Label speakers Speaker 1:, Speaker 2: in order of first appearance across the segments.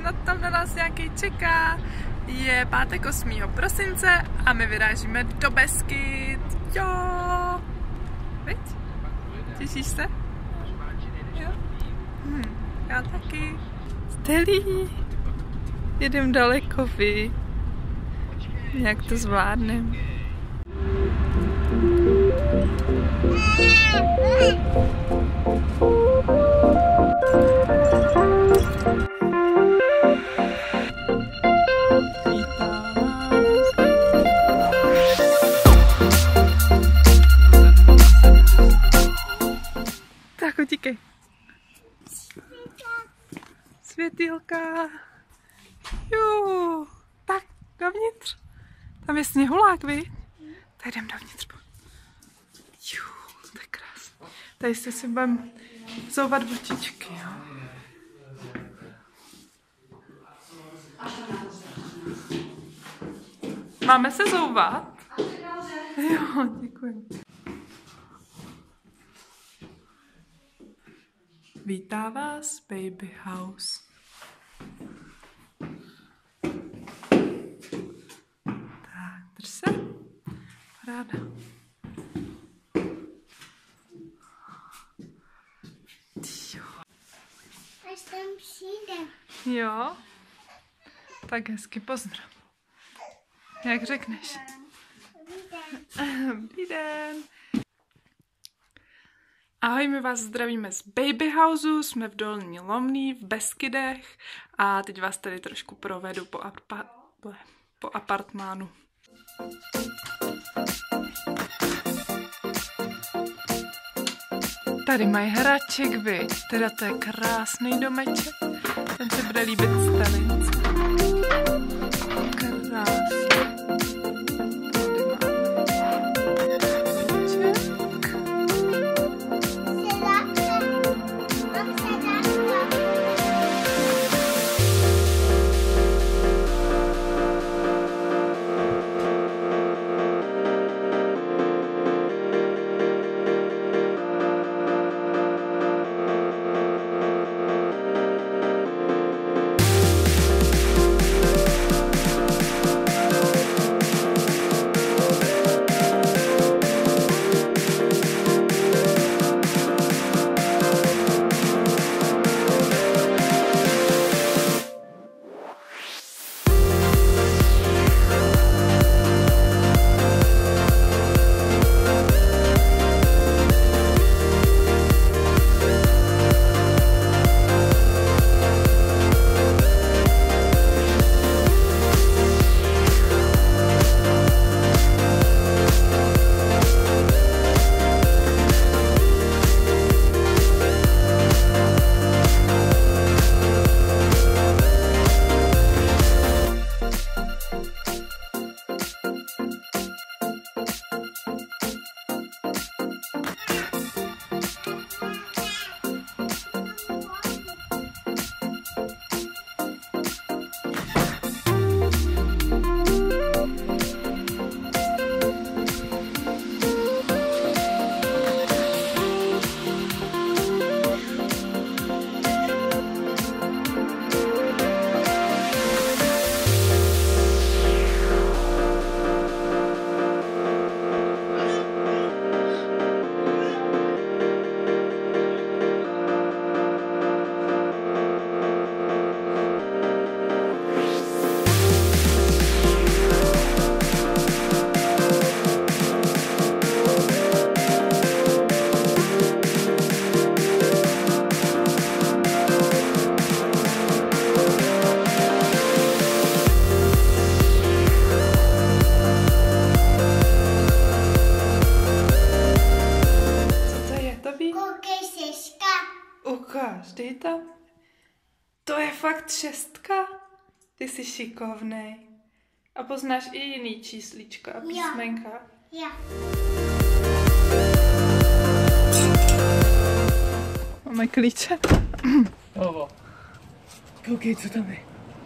Speaker 1: tam na nás nějaký čeká. Je pátek 8. prosince a my vyrážíme do Beskyd. Jo! Viď? Těšíš se? Jo? Já taky. Stelí. Jedem daleko, vy. Jak to zvládnem? Tak utíkej. Světýlka. Jo, tak dovnitř. Tam je sněhulák, vy? Tak jdem dovnitř. Jo, to je krásné. Tady si budeme zouvat botičky, jo. Máme se zouvat? Jo, děkuji. Vítá vás Baby House. Tak, drž se. Paráda.
Speaker 2: Až tam přijde.
Speaker 1: Jo? Tak hezky pozdrav. Jak řekneš? Dobrý den. Ahoj, my vás zdravíme z Baby Houseu, jsme v Dolní Lomný v Beskydech a teď vás tady trošku provedu po apartmánu. Tady mají hraček, viď? Teda to je krásný domeček, ten se bude líbit Stelince. Krásný. Ukáž, dej tam. To je fakt 6. Ty jsi šikovnej. A poznáš i jiný číslička a písmenka.
Speaker 2: Jo.
Speaker 1: Máme klíče.
Speaker 3: Ovo. Koukej, co tam je.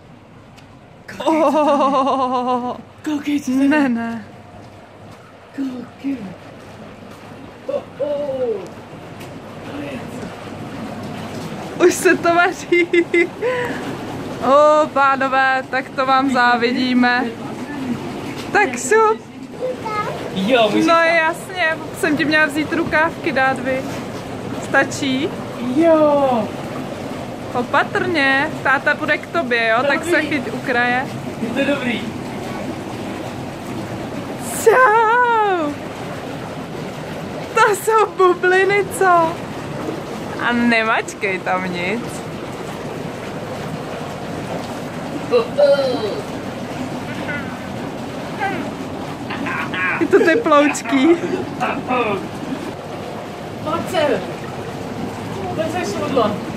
Speaker 3: Koukej, co tam je.
Speaker 1: Ne.
Speaker 3: Koukej.
Speaker 1: Už se to vaří. Pánové, tak to vám závidíme. Tak šup.
Speaker 3: Jo,
Speaker 1: No jasně, jsem ti měla vzít rukávky, dát vy. Stačí?
Speaker 3: Jo.
Speaker 1: Opatrně, táta bude k tobě, jo? Tak se chyť u kraje.
Speaker 3: Je to dobrý.
Speaker 1: Čau! To jsou bubliny, co? A nemačkej tam nic. Je to teploučký.
Speaker 3: Pojď sem. Pojď sem, šmudlo.